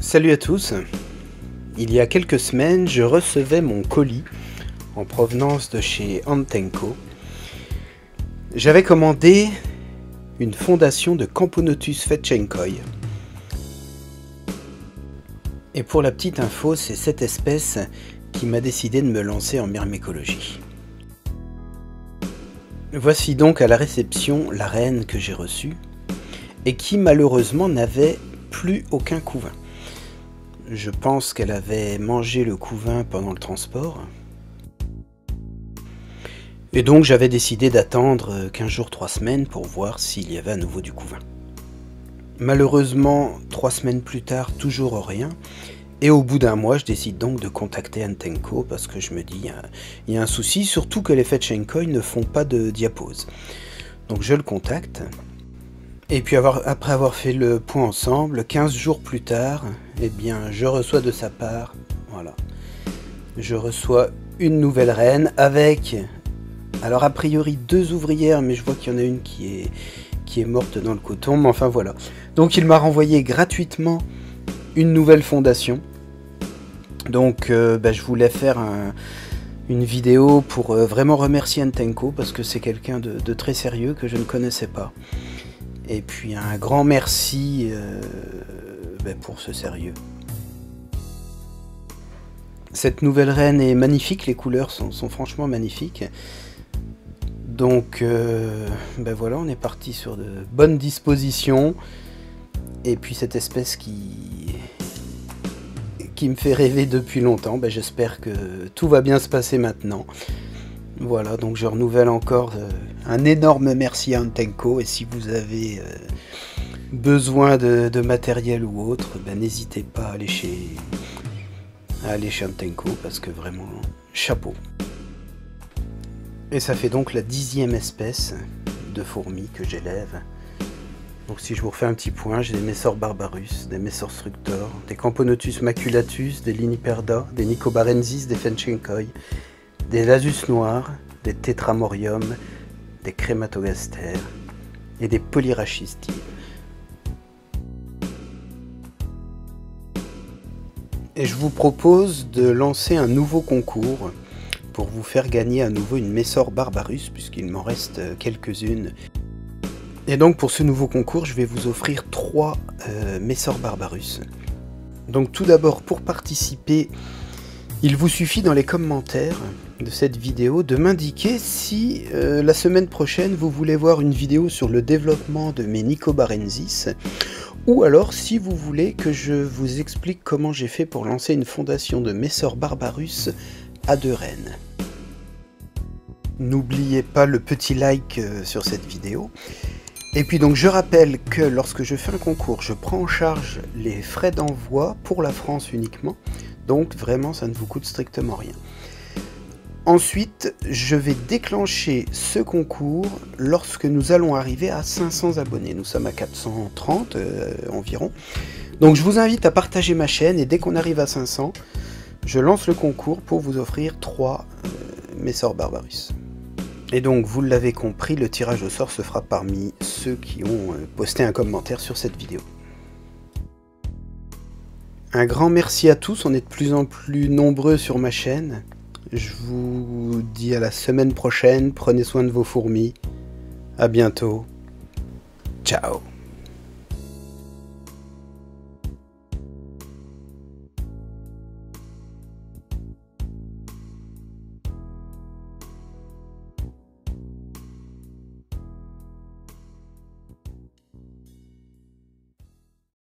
Salut à tous. Il y a quelques semaines, je recevais mon colis en provenance de chez Antenco. J'avais commandé une fondation de Camponotus fetchenkoi. Et pour la petite info, c'est cette espèce qui m'a décidé de me lancer en myrmécologie. Voici donc à la réception la reine que j'ai reçue et qui malheureusement n'avait plus aucun couvain. Je pense qu'elle avait mangé le couvain pendant le transport. Et donc j'avais décidé d'attendre 15 jours, 3 semaines pour voir s'il y avait à nouveau du couvain. Malheureusement, 3 semaines plus tard, toujours rien. Et au bout d'un mois, je décide donc de contacter Antenco parce que je me dis, il y a un souci, surtout que les fetchenkoi ne font pas de diapause. Donc je le contacte. Et puis après avoir fait le point ensemble, 15 jours plus tard, eh bien, je reçois de sa part, voilà, je reçois une nouvelle reine avec, alors a priori 2 ouvrières, mais je vois qu'il y en a une qui est morte dans le coton, mais enfin voilà. Donc il m'a renvoyé gratuitement une nouvelle fondation. Donc je voulais faire une vidéo pour vraiment remercier Antenco parce que c'est quelqu'un de très sérieux que je ne connaissais pas. Et puis un grand merci pour ce sérieux. Cette nouvelle reine est magnifique, les couleurs sont franchement magnifiques. Donc voilà, on est parti sur de bonnes dispositions. Et puis cette espèce qui me fait rêver depuis longtemps, j'espère que tout va bien se passer maintenant. Voilà, donc je renouvelle encore un énorme merci à Antenco, et si vous avez besoin de matériel ou autre, n'hésitez pas à aller chez Antenco, parce que vraiment, chapeau. Et ça fait donc la 10e espèce de fourmis que j'élève. Donc si je vous refais un petit point, j'ai des Messor barbarus, des Messor structor, des Camponotus maculatus, des Liniperda, des Nicobarensis, des fetchenkoi, des Lasus noirs, des Tetramorium, des Crématogastères et des Polyrachistes. Et je vous propose de lancer un nouveau concours pour vous faire gagner à nouveau une Messor barbarus, puisqu'il m'en reste quelques-unes. Et donc pour ce nouveau concours, je vais vous offrir 3 Messor barbarus. Donc tout d'abord, pour participer, il vous suffit dans les commentaires de cette vidéo de m'indiquer si la semaine prochaine vous voulez voir une vidéo sur le développement de mes Nicobarensis, ou alors si vous voulez que je vous explique comment j'ai fait pour lancer une fondation de Messor barbarus à 2 reines. N'oubliez pas le petit like sur cette vidéo. Et puis donc je rappelle que lorsque je fais un concours, je prends en charge les frais d'envoi pour la France uniquement. Donc vraiment ça ne vous coûte strictement rien. Ensuite, je vais déclencher ce concours lorsque nous allons arriver à 500 abonnés. Nous sommes à 430 environ. Donc je vous invite à partager ma chaîne et dès qu'on arrive à 500, je lance le concours pour vous offrir 3 Messor barbarus. Et donc, vous l'avez compris, le tirage au sort se fera parmi ceux qui ont posté un commentaire sur cette vidéo. Un grand merci à tous, on est de plus en plus nombreux sur ma chaîne. Je vous dis à la semaine prochaine, prenez soin de vos fourmis. À bientôt. Ciao.